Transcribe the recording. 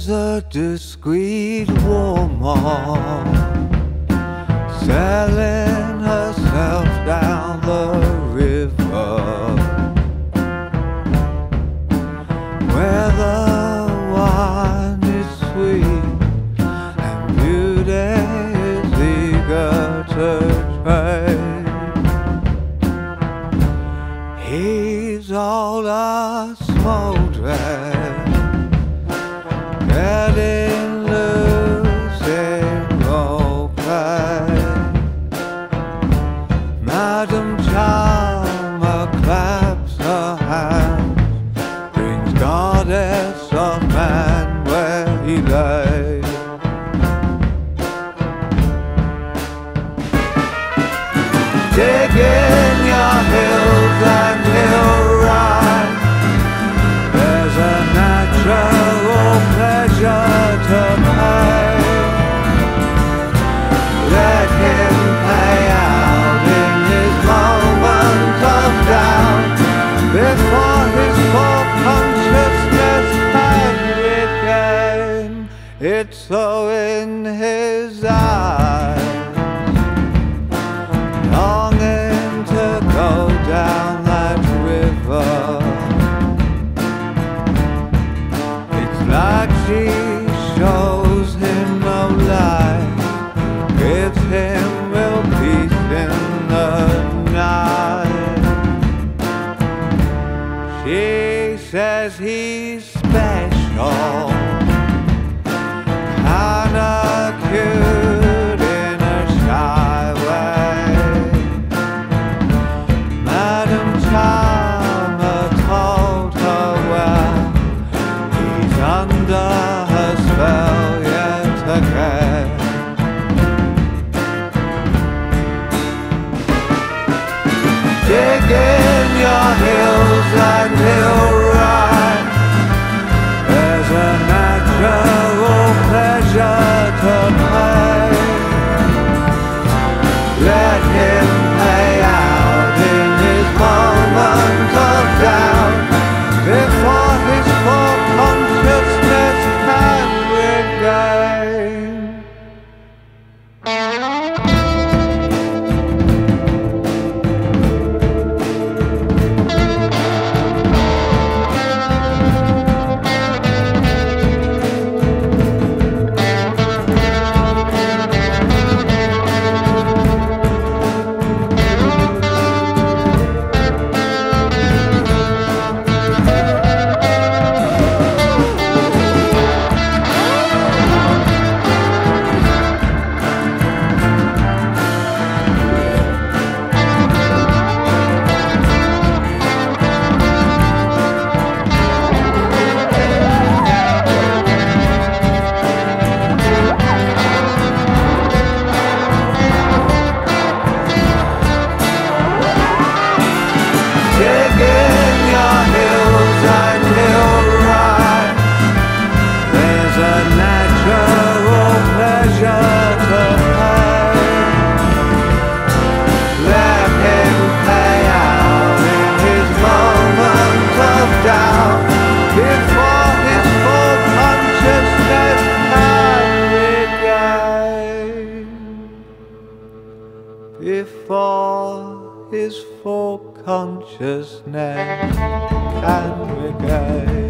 There's a discreet woman selling herself down the river, where the wine is sweet and beauty is eager to trade. He's all a-smoldering, getting loose in roleplay. Madam Charmer claps her hands, brings goddess of man where he lay. Dig in your hills and he'll ride. There's a natural pleasure to pay. Let him pay out in his moment of doubt, before his full consciousness can regain. It's so in his eyes, longing to go down that river. It's like she shows him no light, gives him real peace in the night. She says he's special, kinda cute in a shy way. Madam Charmer told her, well, he's under her spell yet again. Dig in your hills and he'll ride. There's a natural pleasure to pay. Let him pay out in his moment of doubt, before his full consciousness can regain. Dig in your hills and he'll ride. There's a natural pleasure to pay. Let him pay out in his moment of doubt, before his full consciousness can regain. Before his full consciousness can regain.